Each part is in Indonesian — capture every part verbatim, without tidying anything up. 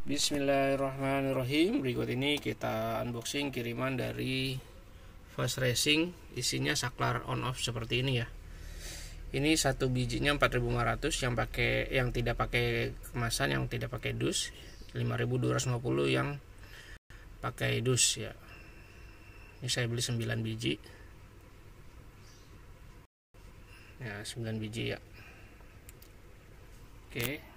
Bismillahirrahmanirrahim. Berikut ini kita unboxing kiriman dari Fast Racing. Isinya saklar on off seperti ini ya. Ini satu bijinya empat ribu lima ratus yang pakai yang tidak pakai kemasan, yang tidak pakai dus. lima ribu dua ratus lima puluh yang pakai dus ya. Ini saya beli sembilan biji. Ya, sembilan biji ya. Oke.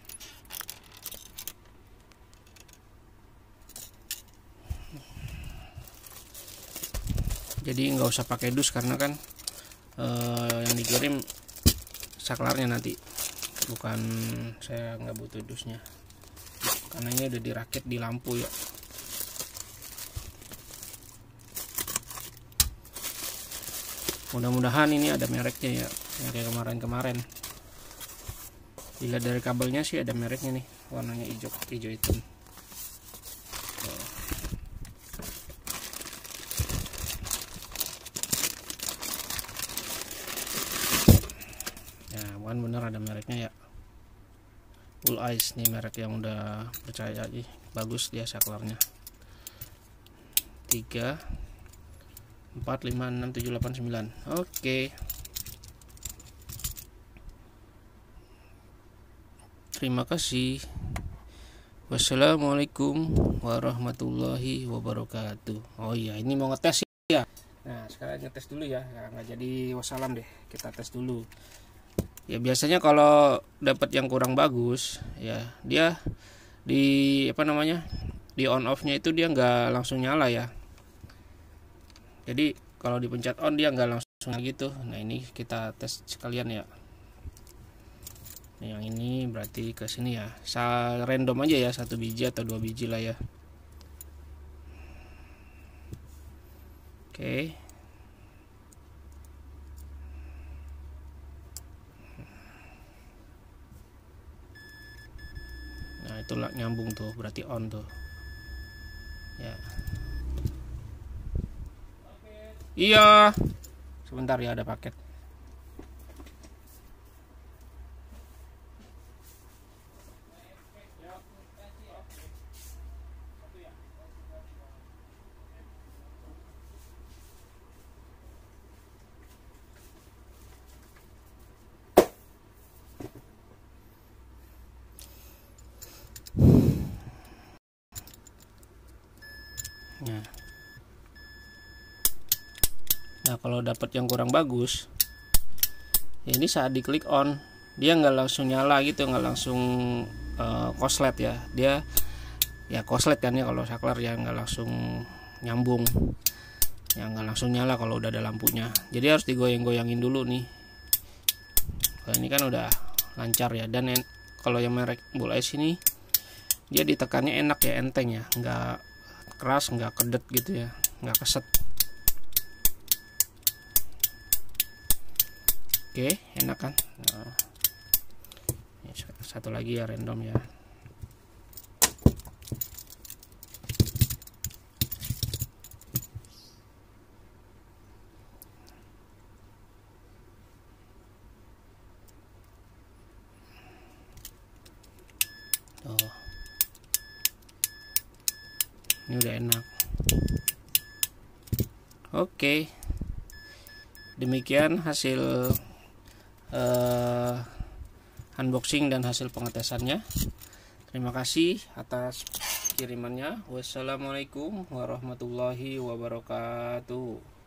Jadi nggak usah pakai dus karena kan eh, yang dikirim saklarnya nanti, bukan, saya nggak butuh dusnya karena ini udah dirakit di lampu ya. Mudah-mudahan ini ada mereknya ya, yang kayak kemarin-kemarin. Dilihat dari kabelnya sih ada mereknya nih, warnanya hijau hijau hitam. Ya, bukan bener ada mereknya ya. Full Ice nih merek yang udah percaya aja, bagus dia saklarnya. tiga empat lima enam tujuh delapan sembilan. Oke. Terima kasih. Wassalamualaikum warahmatullahi wabarakatuh. Oh iya, ini mau ngetes ya. Nah, sekarang ngetes dulu ya. Nah, nggak jadi wassalam deh. Kita tes dulu. Ya biasanya kalau dapat yang kurang bagus ya, dia di apa namanya di on off nya itu dia nggak langsung nyala ya. Jadi kalau dipencet on dia nggak langsung gitu. Nah ini kita tes sekalian ya. Nah, yang ini berarti ke sini ya. Sa random aja ya, satu biji atau dua biji lah ya. Oke. Nah itulah nyambung tuh, berarti on tuh ya. Iya, sebentar ya, ada paket. Nah, nah kalau dapat yang kurang bagus, ya ini saat diklik on dia nggak langsung nyala gitu, nggak langsung uh, koslet ya. Dia ya koslet kan ya kalau saklar ya, nggak langsung nyambung, ya nggak langsung nyala kalau udah ada lampunya. Jadi harus digoyang-goyangin dulu nih. Kalau ini kan udah lancar ya. Dan kalau yang merek Full Ice ini dia ditekannya enak ya, enteng ya, nggak keras, nggak kedet gitu ya, nggak keset. Oke, enak kan. Nah, satu lagi ya, random ya. Oh, ini udah enak. Oke, demikian hasil uh, unboxing dan hasil pengetesannya. Terima kasih atas kirimannya. Wassalamualaikum warahmatullahi wabarakatuh.